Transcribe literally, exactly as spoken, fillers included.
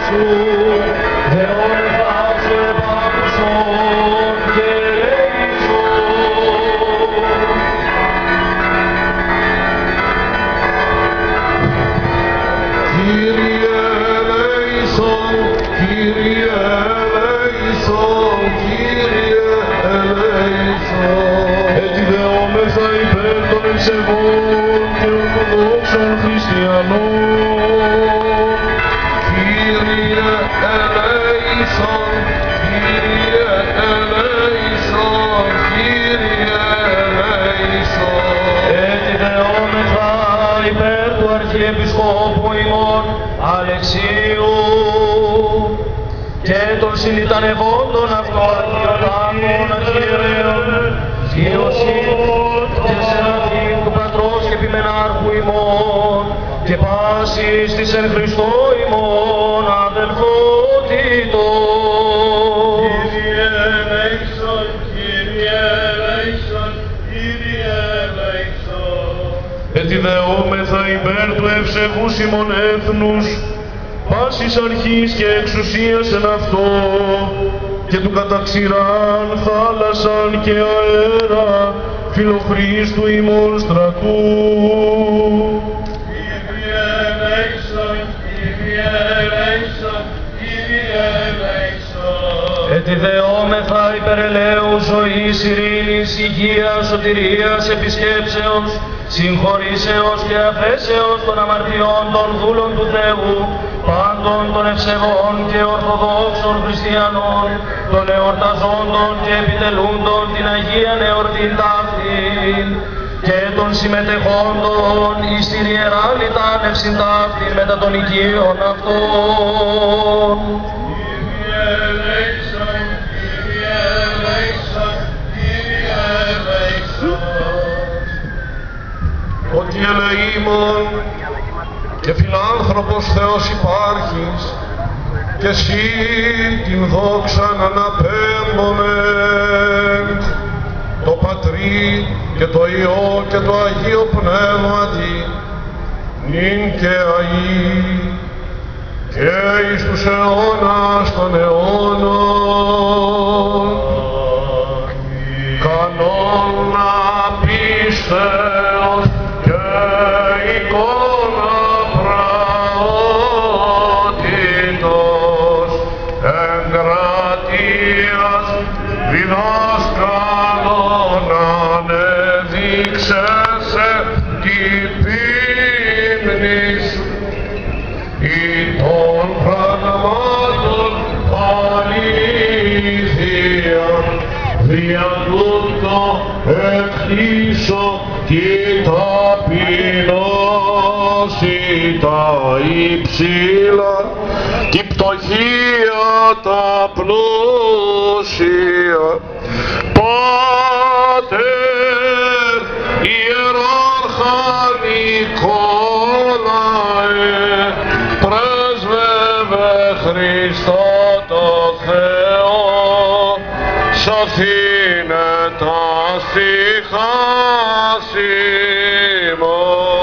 σου, δεόμεθα σε επάκουσον και ελέησον. Κύριε ελέησον, Κύριε ελέησον, Κύριε ελέησον. Έτσι δεόμεθα υπέρ των ευσεβών και ορθοδόξων χριστιανών. Κύριε ελέησον, Κύριε ελέησον, Κύριε ελέησον. Έτσι δεόμεθα υπέρ του Αρχιεπισκόπου ημών Αλεξίου και των συλλητανευόντων αυτών αρχιωτάκων αρχιερέων Ιωσήφ και Σεραφείμ του Πατρός και Επιμενάρχου ημών και πάσης της εν Χριστώ ημών αδελφότητος. Κύριε ελέησον, Κύριε ελέησον, Κύριε ελέησον. Έτσι δεόμεθα υπέρ του ευσεβούς ημών έθνους, πάσης αρχής και εξουσίας εν αυτό, και του καταξηράν θάλασσαν και αέρα, φιλοχρήστου ημών στρατού. Κύριε ελέησον, Κύριε ελέησον, Κύριε ελέησον. Έτσι δεόμεθα υπερ ελαίου ζωής, ειρήνης, υγείας, σωτηρίας, επισκέψεως, συγχωρήσεως και αφέσεως των αμαρτιών των δούλων του Θεού, πάντων των ευσεβών και ορθοδόξων χριστιανών, των εορταζόντων και επιτελούντων την Αγίαν εορτήν ταύτην, και των συμμετεχόντων εις την Ιερά Λιτάνευσιν ταύτην μετά των οικείων αυτών. Κύριε ελέησον, Κύριε ελέησον, Κύριε ελέησον. Ότι ελεήμων και φιλάνθρωπος Θεός υπάρχεις, και εσύ την δόξαν αναπέμπομεν, το Πατρί και το Υιό και το Αγίο Πνεύματι, νυν και αεί και εις τους αιώνας των αιώνων. Κανόνα πίστεως και εικόνα πραότητος, εγκρατείας διδάσκαλον ανεδείξεσαι την πίμνη σου, ή των πραγμάτων αλήθεια, δια τούτο εκτίσω τη ταπεινώση τα υψηλά, τη πτωχία τα πλούσια. Πάτερ ιεράρχα Νικόλαε, πρέσβευε Χριστό το Θεό, σωθήνε τα στιχάς ημών.